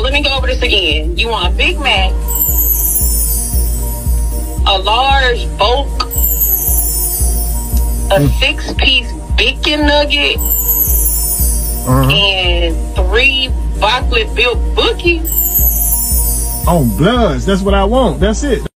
let me go over this again. You want a Big Mac, a large bulk, a 6-piece bacon nugget, and 3 chocolate built bookies. On Bloods, that's what I want. That's it.